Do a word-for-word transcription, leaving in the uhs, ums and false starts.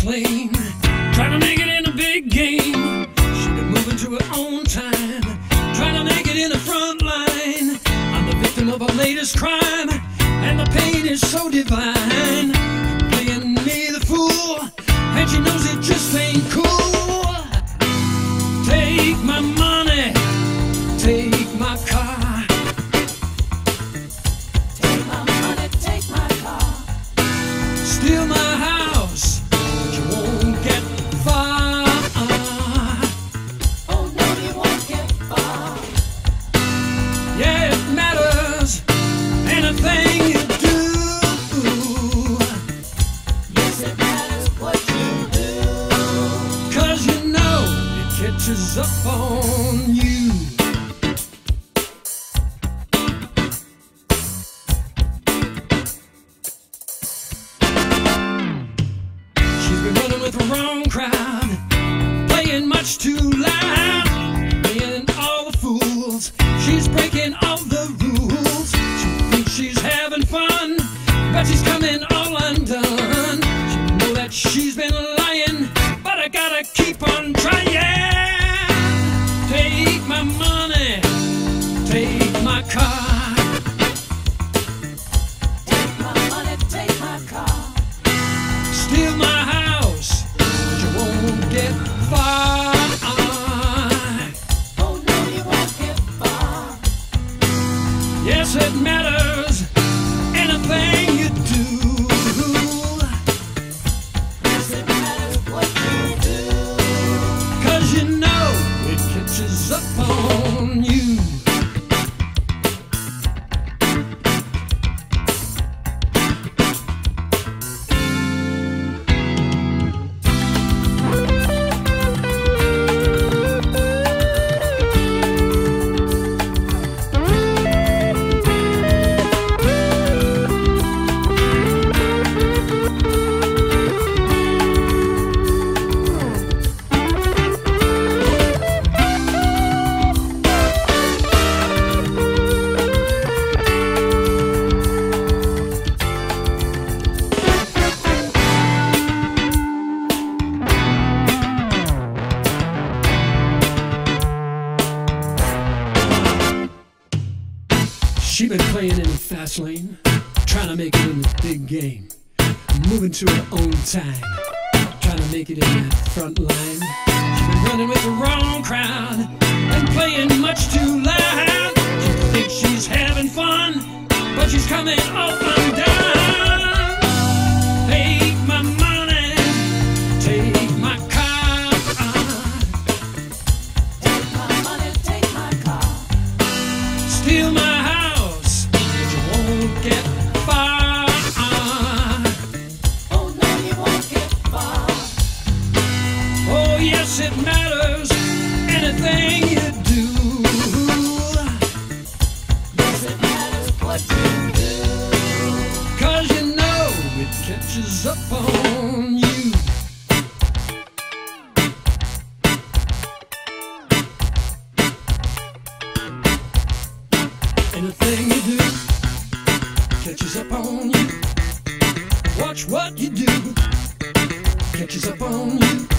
lane, trying to make it in a big game. She been moving to her own time, trying to make it in the front line. I'm the victim of her latest crime, and the pain is so divine. Playing me the fool, and she knows it just ain't cool. Take my money, take my car. Take my money, take my car. Steal my house, but you won't get far. Oh no, you won't get far. Yeah, it matters, anything you do. Yes, it matters what you do. Cause you know it catches up on you. She's been running with the wrong crowd, playing much too loud, playing all the fools. She's breaking all the rules. She thinks she's having fun, but she's coming all undone. She know that she's been lying, but I gotta keep on trying. Take my money, take my car. Take my money, take my car. Steal my house, but you won't get far. Oh no, you won't get far. Yes, it matters, anything you do. Yes, it matters what you do. Cause you know it catches up on you. She been playing in the fast lane, trying to make it in the big game, moving to her own time, trying to make it in that front line. She been running with the wrong crowd and playing much too loud. She thinks she's having fun, but she's coming off undone. Take my money, take my car. Take my money, take my car. Steal my house, but you won't get far. Oh no, you won't get far. Oh yes, it matters, anything you do. Yes, it matters what you do. Cause you know it catches up on you. Anything you do catches up on you. Watch what you do catches up on you.